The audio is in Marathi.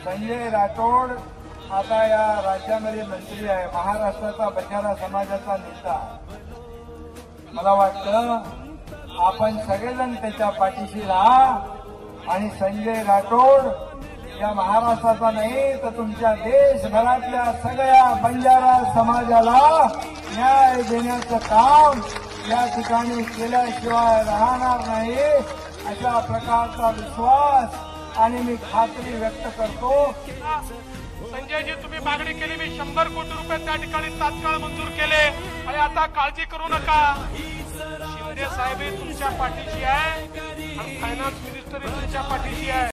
संजय राठोड आता या राज्यामध्ये मंत्री आहे, महाराष्ट्राचा बंजारा समाजाचा नेता. मला वाटतं आपण सगळेजण त्याच्या पाठीशी राहा आणि संजय राठोड या महाराष्ट्राचा नाही तर तुमच्या देशभरातल्या सगळ्या बंजारा समाजाला न्याय देण्याचं काम या ठिकाणी केल्याशिवाय राहणार नाही, अशा प्रकारचा विश्वास आणि मी खात्री व्यक्त करतो. संजयजी, तुम्ही मागणी केली, मी 100 कोटी रुपये त्या ठिकाणी तात्काळ मंजूर केले आणि आता काळजी करू नका. शिंदे साहेब तुमच्या पाठीशी आहे आणि फायनान्स मिनिस्टर तुमच्या पाठीशी आहे.